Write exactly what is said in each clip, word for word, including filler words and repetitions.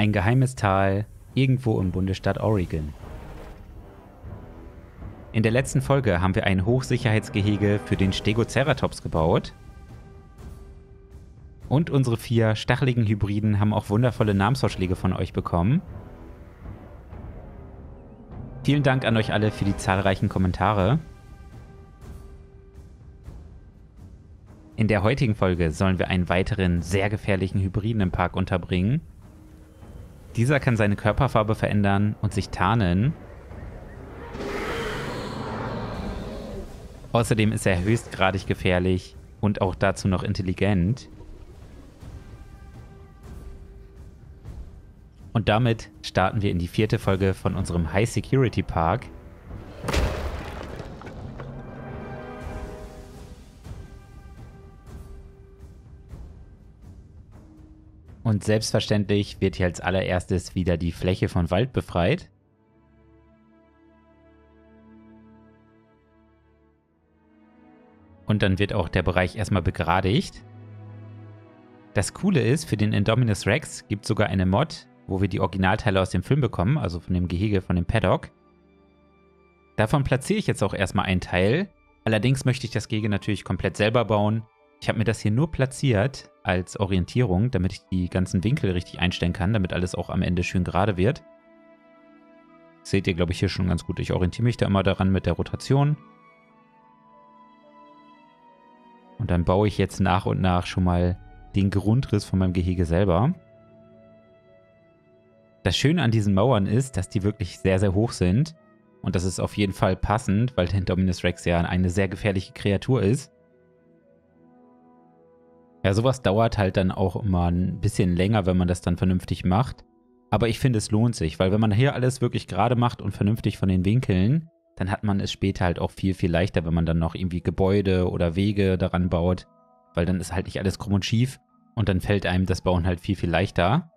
Ein geheimes Tal irgendwo im Bundesstaat Oregon. In der letzten Folge haben wir ein Hochsicherheitsgehege für den Stegoceratops gebaut. Und unsere vier stacheligen Hybriden haben auch wundervolle Namensvorschläge von euch bekommen. Vielen Dank an euch alle für die zahlreichen Kommentare. In der heutigen Folge sollen wir einen weiteren sehr gefährlichen Hybriden im Park unterbringen. Dieser kann seine Körperfarbe verändern und sich tarnen. Außerdem ist er höchstgradig gefährlich und auch dazu noch intelligent. Und damit starten wir in die vierte Folge von unserem High Security Park. Und selbstverständlich wird hier als allererstes wieder die Fläche von Wald befreit. Und dann wird auch der Bereich erstmal begradigt. Das Coole ist, für den Indominus Rex gibt es sogar eine Mod, wo wir die Originalteile aus dem Film bekommen, also von dem Gehege, von dem Paddock. Davon platziere ich jetzt auch erstmal einen Teil. Allerdings möchte ich das Gehege natürlich komplett selber bauen. Ich habe mir das hier nur platziert als Orientierung, damit ich die ganzen Winkel richtig einstellen kann, damit alles auch am Ende schön gerade wird. Seht ihr, glaube ich, hier schon ganz gut. Ich orientiere mich da immer daran mit der Rotation. Und dann baue ich jetzt nach und nach schon mal den Grundriss von meinem Gehege selber. Das Schöne an diesen Mauern ist, dass die wirklich sehr, sehr hoch sind. Und das ist auf jeden Fall passend, weil der Indominus Rex ja eine sehr gefährliche Kreatur ist. Ja, sowas dauert halt dann auch immer ein bisschen länger, wenn man das dann vernünftig macht. Aber ich finde, es lohnt sich, weil wenn man hier alles wirklich gerade macht und vernünftig von den Winkeln, dann hat man es später halt auch viel, viel leichter, wenn man dann noch irgendwie Gebäude oder Wege daran baut. Weil dann ist halt nicht alles krumm und schief und dann fällt einem das Bauen halt viel, viel leichter.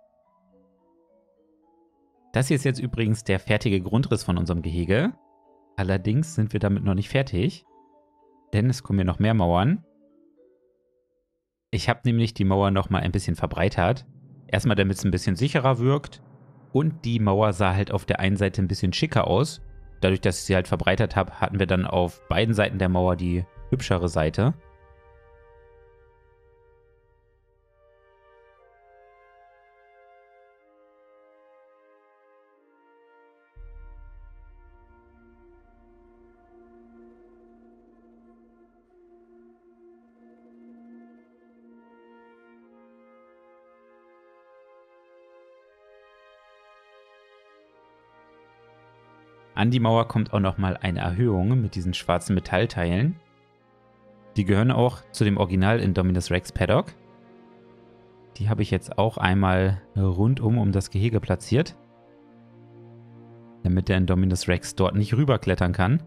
Das hier ist jetzt übrigens der fertige Grundriss von unserem Gehege. Allerdings sind wir damit noch nicht fertig, denn es kommen hier noch mehr Mauern. Ich habe nämlich die Mauer noch mal ein bisschen verbreitert. Erstmal, damit es ein bisschen sicherer wirkt. Und die Mauer sah halt auf der einen Seite ein bisschen schicker aus. Dadurch, dass ich sie halt verbreitert habe, hatten wir dann auf beiden Seiten der Mauer die hübschere Seite. An die Mauer kommt auch nochmal eine Erhöhung mit diesen schwarzen Metallteilen. Die gehören auch zu dem Original Indominus Rex Paddock. Die habe ich jetzt auch einmal rundum um das Gehege platziert, damit der Indominus Rex dort nicht rüberklettern kann.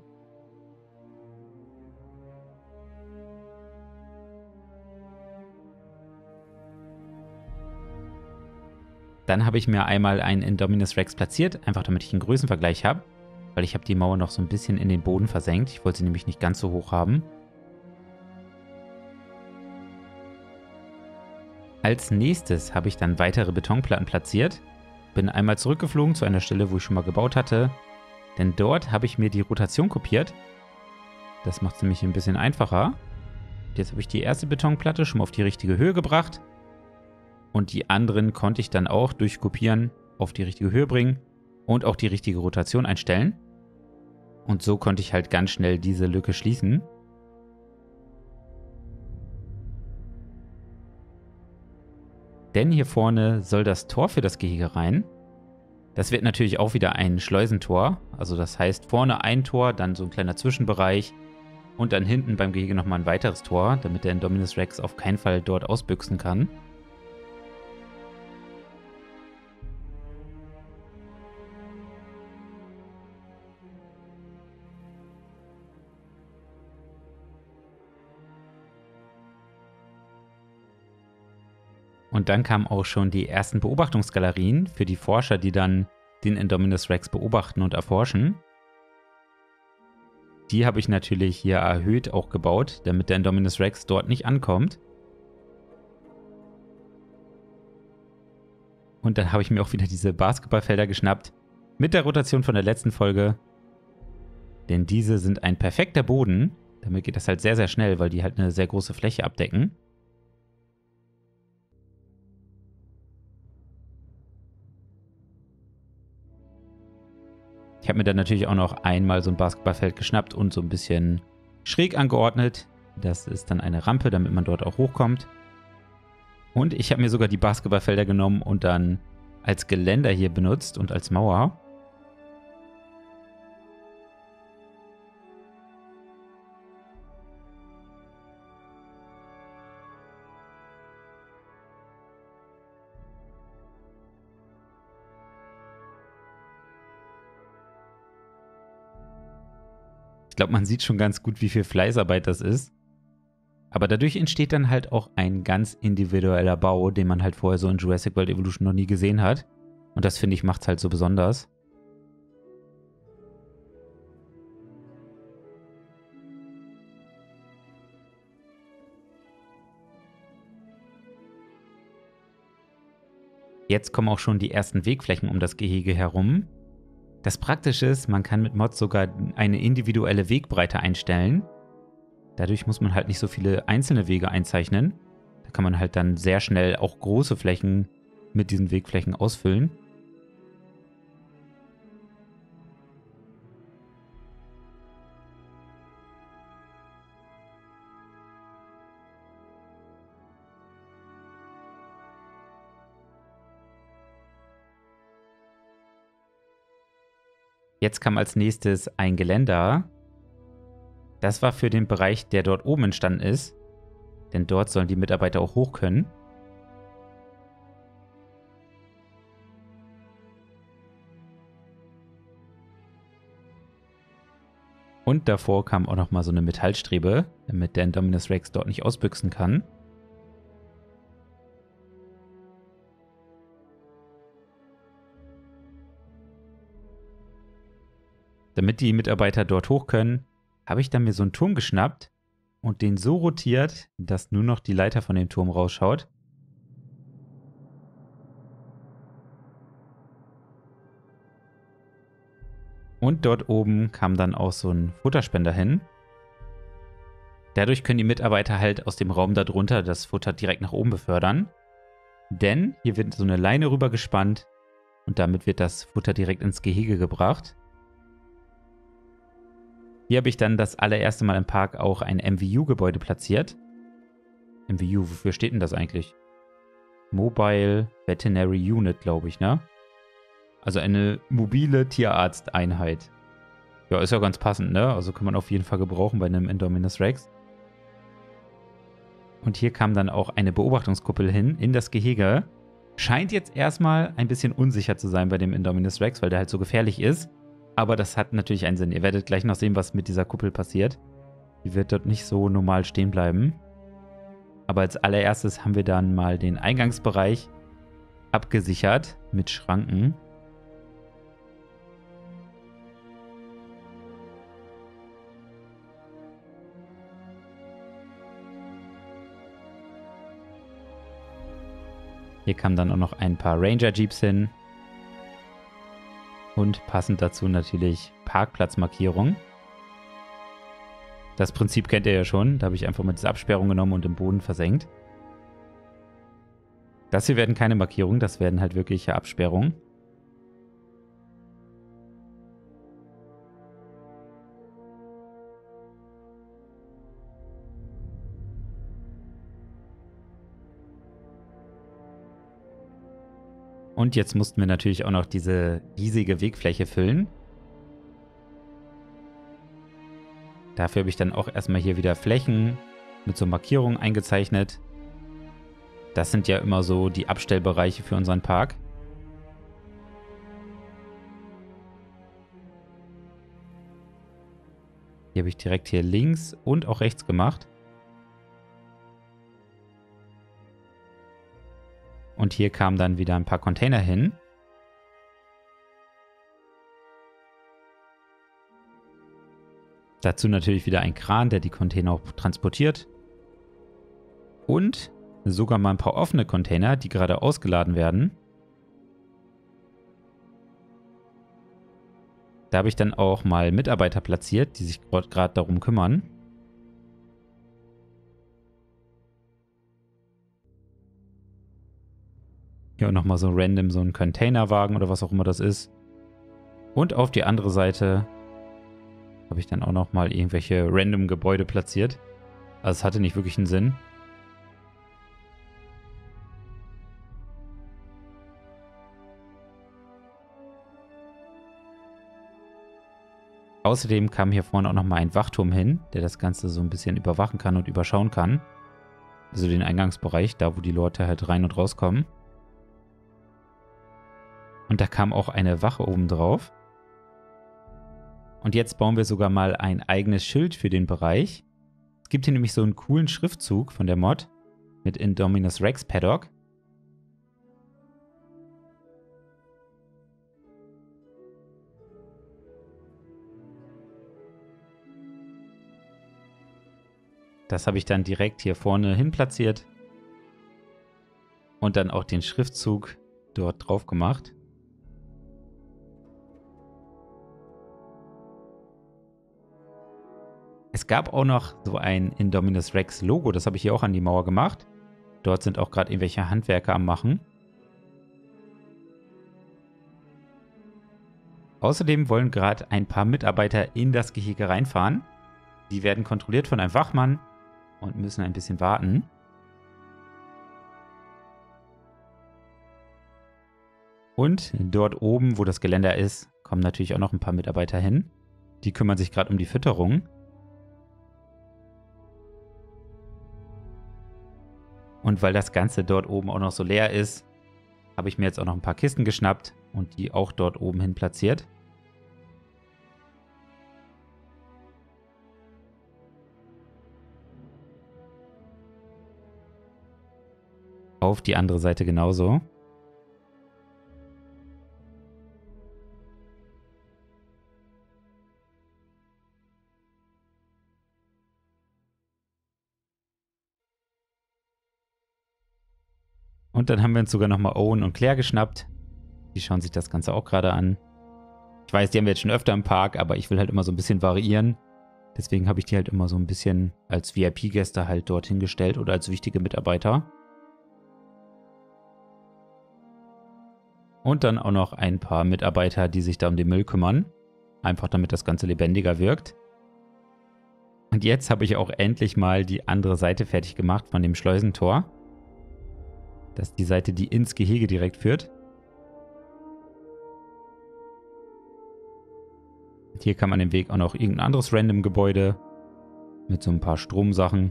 Dann habe ich mir einmal einen Indominus Rex platziert, einfach damit ich einen Größenvergleich habe. Weil ich habe die Mauer noch so ein bisschen in den Boden versenkt. Ich wollte sie nämlich nicht ganz so hoch haben. Als nächstes habe ich dann weitere Betonplatten platziert. Bin einmal zurückgeflogen zu einer Stelle, wo ich schon mal gebaut hatte. Denn dort habe ich mir die Rotation kopiert. Das macht es nämlich ein bisschen einfacher. Jetzt habe ich die erste Betonplatte schon mal auf die richtige Höhe gebracht. Und die anderen konnte ich dann auch durch Kopieren auf die richtige Höhe bringen. Und auch die richtige Rotation einstellen. Und so konnte ich halt ganz schnell diese Lücke schließen. Denn hier vorne soll das Tor für das Gehege rein. Das wird natürlich auch wieder ein Schleusentor. Also das heißt vorne ein Tor, dann so ein kleiner Zwischenbereich. Und dann hinten beim Gehege nochmal ein weiteres Tor, damit der Indominus Rex auf keinen Fall dort ausbüchsen kann. Und dann kamen auch schon die ersten Beobachtungsgalerien für die Forscher, die dann den Indominus Rex beobachten und erforschen. Die habe ich natürlich hier erhöht auch gebaut, damit der Indominus Rex dort nicht ankommt. Und dann habe ich mir auch wieder diese Basketballfelder geschnappt. Mit der Rotation von der letzten Folge. Denn diese sind ein perfekter Boden. Damit geht das halt sehr, sehr schnell, weil die halt eine sehr große Fläche abdecken. Ich habe mir dann natürlich auch noch einmal so ein Basketballfeld geschnappt und so ein bisschen schräg angeordnet. Das ist dann eine Rampe, damit man dort auch hochkommt. Und ich habe mir sogar die Basketballfelder genommen und dann als Geländer hier benutzt und als Mauer. Ich glaube, man sieht schon ganz gut, wie viel Fleißarbeit das ist. Aber dadurch entsteht dann halt auch ein ganz individueller Bau, den man halt vorher so in Jurassic World Evolution noch nie gesehen hat. Und das, finde ich, macht es halt so besonders. Jetzt kommen auch schon die ersten Wegflächen um das Gehege herum. Das Praktische ist, man kann mit Mods sogar eine individuelle Wegbreite einstellen. Dadurch muss man halt nicht so viele einzelne Wege einzeichnen. Da kann man halt dann sehr schnell auch große Flächen mit diesen Wegflächen ausfüllen. Jetzt kam als nächstes ein Geländer. Das war für den Bereich, der dort oben entstanden ist. Denn dort sollen die Mitarbeiter auch hoch können. Und davor kam auch nochmal so eine Metallstrebe, damit der Indominus Rex dort nicht ausbüchsen kann. Damit die Mitarbeiter dort hoch können, habe ich dann mir so einen Turm geschnappt und den so rotiert, dass nur noch die Leiter von dem Turm rausschaut. Und dort oben kam dann auch so ein Futterspender hin. Dadurch können die Mitarbeiter halt aus dem Raum darunter das Futter direkt nach oben befördern. Denn hier wird so eine Leine rüber gespannt und damit wird das Futter direkt ins Gehege gebracht. Hier habe ich dann das allererste Mal im Park auch ein M V U-Gebäude platziert. M V U, wofür steht denn das eigentlich? Mobile Veterinary Unit, glaube ich, ne? Also eine mobile Tierarzteinheit. Ja, ist ja ganz passend, ne? Also kann man auf jeden Fall gebrauchen bei einem Indominus Rex. Und hier kam dann auch eine Beobachtungskuppel hin in das Gehege. Scheint jetzt erstmal ein bisschen unsicher zu sein bei dem Indominus Rex, weil der halt so gefährlich ist. Aber das hat natürlich einen Sinn. Ihr werdet gleich noch sehen, was mit dieser Kuppel passiert. Die wird dort nicht so normal stehen bleiben. Aber als allererstes haben wir dann mal den Eingangsbereich abgesichert mit Schranken. Hier kamen dann auch noch ein paar Ranger-Jeeps hin. Und passend dazu natürlich Parkplatzmarkierung. Das Prinzip kennt ihr ja schon. Da habe ich einfach mal diese Absperrung genommen und im Boden versenkt. Das hier werden keine Markierungen, das werden halt wirkliche Absperrungen. Und jetzt mussten wir natürlich auch noch diese riesige Wegfläche füllen. Dafür habe ich dann auch erstmal hier wieder Flächen mit so Markierungen eingezeichnet. Das sind ja immer so die Abstellbereiche für unseren Park. Die habe ich direkt hier links und auch rechts gemacht. Und hier kamen dann wieder ein paar Container hin. Dazu natürlich wieder ein Kran, der die Container auch transportiert. Und sogar mal ein paar offene Container, die gerade ausgeladen werden. Da habe ich dann auch mal Mitarbeiter platziert, die sich gerade darum kümmern. Hier auch nochmal so random so ein Containerwagen oder was auch immer das ist. Und auf die andere Seite habe ich dann auch nochmal irgendwelche random Gebäude platziert. Also es hatte nicht wirklich einen Sinn. Außerdem kam hier vorne auch nochmal ein Wachturm hin, der das Ganze so ein bisschen überwachen kann und überschauen kann. Also den Eingangsbereich, da wo die Leute halt rein und rauskommen. Und da kam auch eine Wache oben drauf. Und jetzt bauen wir sogar mal ein eigenes Schild für den Bereich. Es gibt hier nämlich so einen coolen Schriftzug von der Mod mit Indominus Rex Paddock. Das habe ich dann direkt hier vorne hin platziert. Und dann auch den Schriftzug dort drauf gemacht. Es gab auch noch so ein Indominus Rex Logo, das habe ich hier auch an die Mauer gemacht. Dort sind auch gerade irgendwelche Handwerker am Machen. Außerdem wollen gerade ein paar Mitarbeiter in das Gehege reinfahren. Die werden kontrolliert von einem Wachmann und müssen ein bisschen warten. Und dort oben, wo das Geländer ist, kommen natürlich auch noch ein paar Mitarbeiter hin. Die kümmern sich gerade um die Fütterung. Und weil das Ganze dort oben auch noch so leer ist, habe ich mir jetzt auch noch ein paar Kisten geschnappt und die auch dort oben hin platziert. Auf die andere Seite genauso. Und dann haben wir uns sogar nochmal Owen und Claire geschnappt. Die schauen sich das Ganze auch gerade an. Ich weiß, die haben wir jetzt schon öfter im Park, aber ich will halt immer so ein bisschen variieren. Deswegen habe ich die halt immer so ein bisschen als V I P-Gäste halt dorthin gestellt oder als wichtige Mitarbeiter. Und dann auch noch ein paar Mitarbeiter, die sich da um den Müll kümmern. Einfach damit das Ganze lebendiger wirkt. Und jetzt habe ich auch endlich mal die andere Seite fertig gemacht von dem Schleusentor. Das ist die Seite, die ins Gehege direkt führt. Und hier kann man den Weg auch noch irgendein anderes random Gebäude mit so ein paar Stromsachen.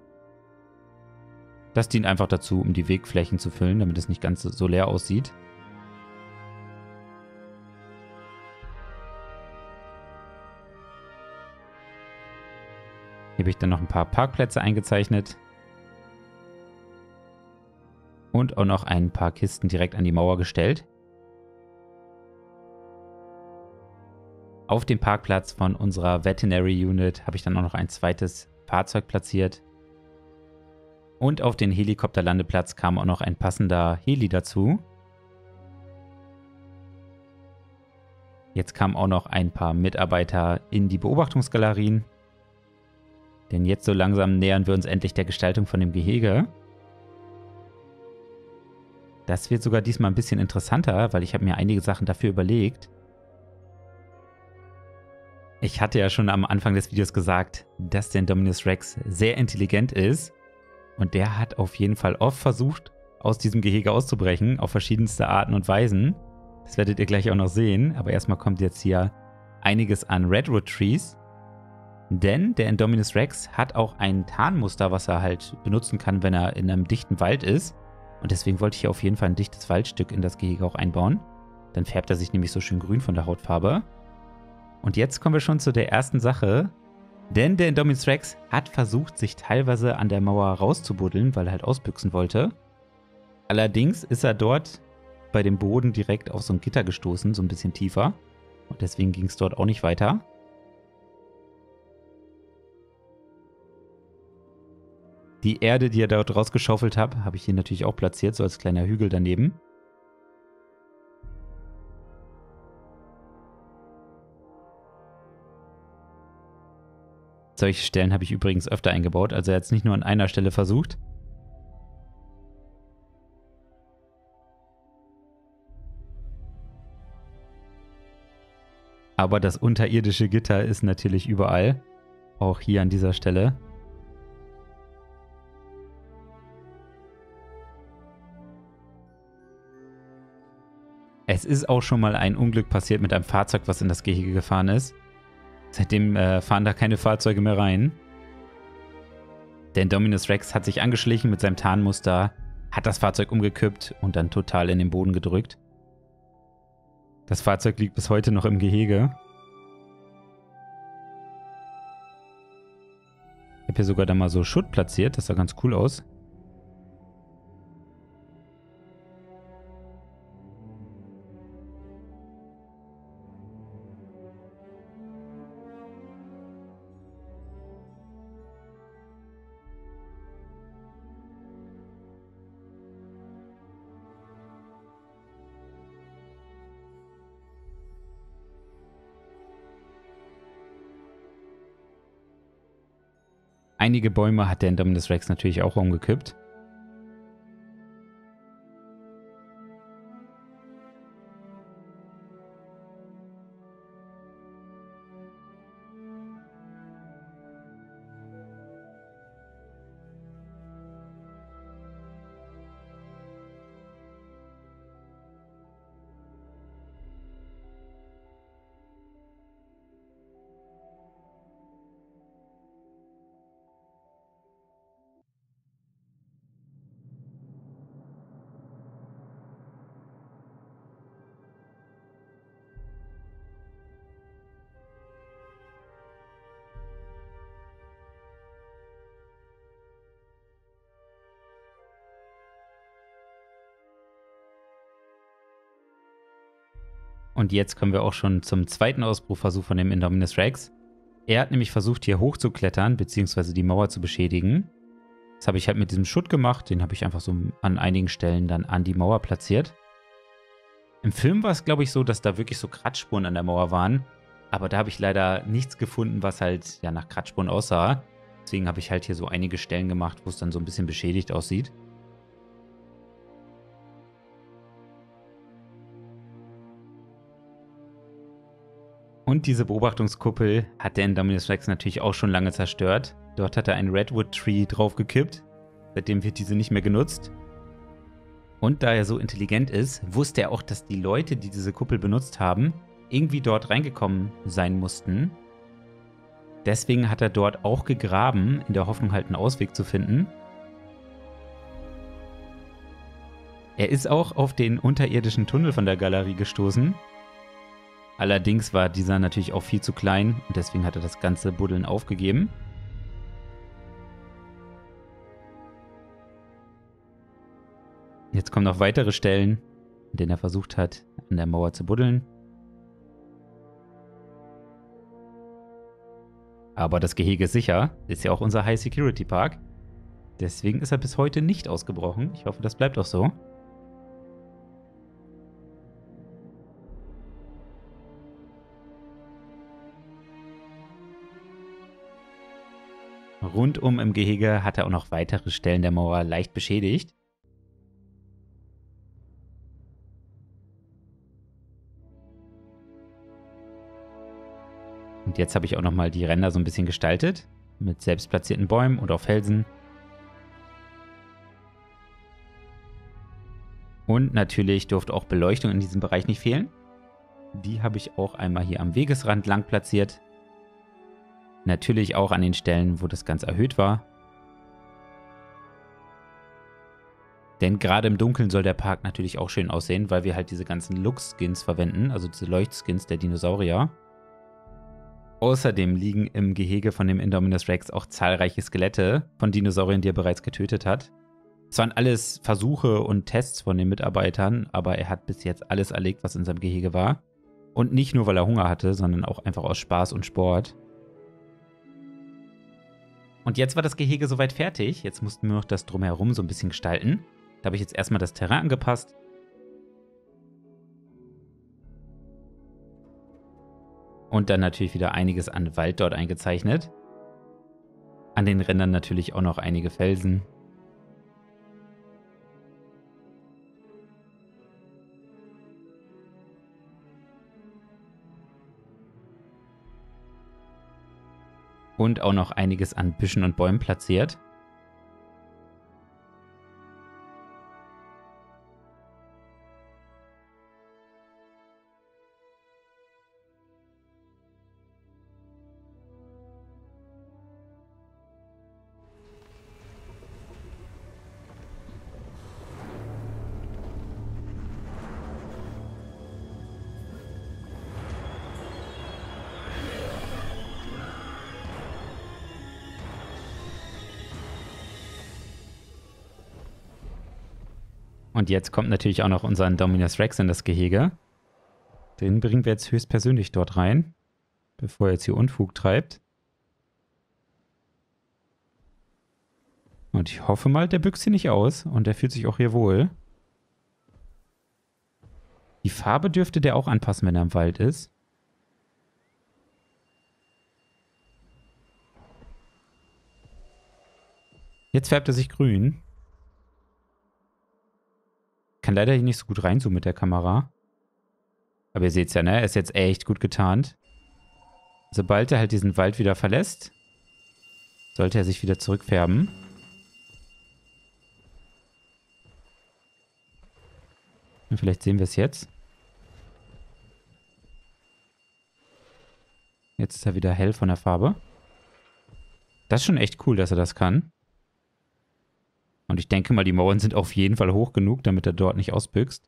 Das dient einfach dazu, um die Wegflächen zu füllen, damit es nicht ganz so leer aussieht. Hier habe ich dann noch ein paar Parkplätze eingezeichnet. Und auch noch ein paar Kisten direkt an die Mauer gestellt. Auf dem Parkplatz von unserer Veterinary Unit habe ich dann auch noch ein zweites Fahrzeug platziert. Und auf den Helikopterlandeplatz kam auch noch ein passender Heli dazu. Jetzt kamen auch noch ein paar Mitarbeiter in die Beobachtungsgalerien. Denn jetzt so langsam nähern wir uns endlich der Gestaltung von dem Gehege. Das wird sogar diesmal ein bisschen interessanter, weil ich habe mir einige Sachen dafür überlegt. Ich hatte ja schon am Anfang des Videos gesagt, dass der Indominus Rex sehr intelligent ist. Und der hat auf jeden Fall oft versucht, aus diesem Gehege auszubrechen, auf verschiedenste Arten und Weisen. Das werdet ihr gleich auch noch sehen. Aber erstmal kommt jetzt hier einiges an Redwood Trees. Denn der Indominus Rex hat auch ein Tarnmuster, was er halt benutzen kann, wenn er in einem dichten Wald ist. Und deswegen wollte ich hier auf jeden Fall ein dichtes Waldstück in das Gehege auch einbauen. Dann färbt er sich nämlich so schön grün von der Hautfarbe. Und jetzt kommen wir schon zu der ersten Sache. Denn der Indominus Rex hat versucht, sich teilweise an der Mauer rauszubuddeln, weil er halt ausbüchsen wollte. Allerdings ist er dort bei dem Boden direkt auf so ein Gitter gestoßen, so ein bisschen tiefer. Und deswegen ging es dort auch nicht weiter. Die Erde, die er dort rausgeschaufelt hat, habe ich hier natürlich auch platziert, so als kleiner Hügel daneben. Solche Stellen habe ich übrigens öfter eingebaut, also er hat es nicht nur an einer Stelle versucht. Aber das unterirdische Gitter ist natürlich überall. Auch hier an dieser Stelle. Es ist auch schon mal ein Unglück passiert mit einem Fahrzeug, was in das Gehege gefahren ist. Seitdem äh, fahren da keine Fahrzeuge mehr rein. Der Indominus Rex hat sich angeschlichen mit seinem Tarnmuster, hat das Fahrzeug umgekippt und dann total in den Boden gedrückt. Das Fahrzeug liegt bis heute noch im Gehege. Ich habe hier sogar da mal so Schutt platziert, das sah ganz cool aus. Einige Bäume hat der Indominus Rex natürlich auch umgekippt. Und jetzt kommen wir auch schon zum zweiten Ausbruchversuch von dem Indominus Rex. Er hat nämlich versucht, hier hochzuklettern, beziehungsweise die Mauer zu beschädigen. Das habe ich halt mit diesem Schutt gemacht. Den habe ich einfach so an einigen Stellen dann an die Mauer platziert. Im Film war es, glaube ich, so, dass da wirklich so Kratzspuren an der Mauer waren. Aber da habe ich leider nichts gefunden, was halt ja nach Kratzspuren aussah. Deswegen habe ich halt hier so einige Stellen gemacht, wo es dann so ein bisschen beschädigt aussieht. Und diese Beobachtungskuppel hat der Indominus Rex natürlich auch schon lange zerstört. Dort hat er ein Redwood Tree draufgekippt. Seitdem wird diese nicht mehr genutzt. Und da er so intelligent ist, wusste er auch, dass die Leute, die diese Kuppel benutzt haben, irgendwie dort reingekommen sein mussten. Deswegen hat er dort auch gegraben, in der Hoffnung halt einen Ausweg zu finden. Er ist auch auf den unterirdischen Tunnel von der Galerie gestoßen. Allerdings war dieser natürlich auch viel zu klein und deswegen hat er das ganze Buddeln aufgegeben. Jetzt kommen noch weitere Stellen, in denen er versucht hat, an der Mauer zu buddeln. Aber das Gehege ist sicher, ist ja auch unser High-Security-Park. Deswegen ist er bis heute nicht ausgebrochen. Ich hoffe, das bleibt auch so. Rundum im Gehege hat er auch noch weitere Stellen der Mauer leicht beschädigt. Und jetzt habe ich auch nochmal die Ränder so ein bisschen gestaltet. Mit selbst platzierten Bäumen und auch Felsen. Und natürlich durfte auch Beleuchtung in diesem Bereich nicht fehlen. Die habe ich auch einmal hier am Wegesrand lang platziert. Natürlich auch an den Stellen, wo das ganz erhöht war. Denn gerade im Dunkeln soll der Park natürlich auch schön aussehen, weil wir halt diese ganzen Lux-Skins verwenden, also diese Leuchtskins der Dinosaurier. Außerdem liegen im Gehege von dem Indominus Rex auch zahlreiche Skelette von Dinosauriern, die er bereits getötet hat. Es waren alles Versuche und Tests von den Mitarbeitern, aber er hat bis jetzt alles erlegt, was in seinem Gehege war. Und nicht nur, weil er Hunger hatte, sondern auch einfach aus Spaß und Sport. Und jetzt war das Gehege soweit fertig. Jetzt mussten wir noch das Drumherum so ein bisschen gestalten. Da habe ich jetzt erstmal das Terrain angepasst. Und dann natürlich wieder einiges an Wald dort eingezeichnet. An den Rändern natürlich auch noch einige Felsen. Und auch noch einiges an Büschen und Bäumen platziert. Und jetzt kommt natürlich auch noch unser Indominus Rex in das Gehege. Den bringen wir jetzt höchstpersönlich dort rein, bevor er jetzt hier Unfug treibt. Und ich hoffe mal, der büchst hier nicht aus und der fühlt sich auch hier wohl. Die Farbe dürfte der auch anpassen, wenn er im Wald ist. Jetzt färbt er sich grün. Kann leider hier nicht so gut reinzoomen mit der Kamera. Aber ihr seht es ja, ne? Er ist jetzt echt gut getarnt. Sobald er halt diesen Wald wieder verlässt, sollte er sich wieder zurückfärben. Und vielleicht sehen wir es jetzt. Jetzt ist er wieder hell von der Farbe. Das ist schon echt cool, dass er das kann. Und ich denke mal, die Mauern sind auf jeden Fall hoch genug, damit er dort nicht ausbüchst.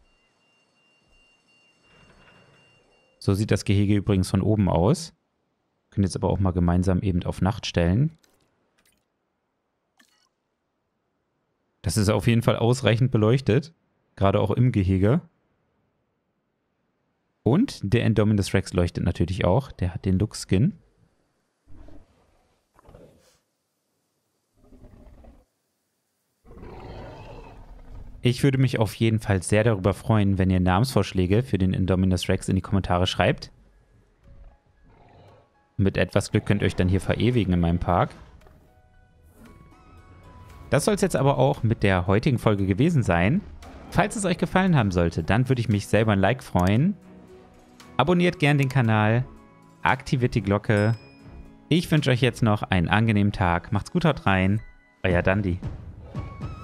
So sieht das Gehege übrigens von oben aus. Wir können jetzt aber auch mal gemeinsam eben auf Nacht stellen. Das ist auf jeden Fall ausreichend beleuchtet. Gerade auch im Gehege. Und der Indominus Rex leuchtet natürlich auch. Der hat den Lux-Skin. Ich würde mich auf jeden Fall sehr darüber freuen, wenn ihr Namensvorschläge für den Indominus Rex in die Kommentare schreibt. Mit etwas Glück könnt ihr euch dann hier verewigen in meinem Park. Das soll es jetzt aber auch mit der heutigen Folge gewesen sein. Falls es euch gefallen haben sollte, dann würde ich mich selber ein Like freuen. Abonniert gern den Kanal, aktiviert die Glocke. Ich wünsche euch jetzt noch einen angenehmen Tag. Macht's gut, haut rein. Euer Dandi.